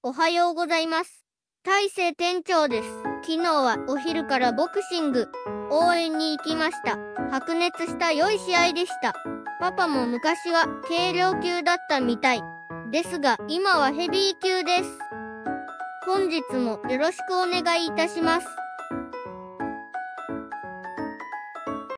おはようございます。大勢店長です。昨日はお昼からボクシング応援に行きました。白熱した良い試合でした。パパも昔は軽量級だったみたいですが、今はヘビー級です。本日もよろしくお願いいたします。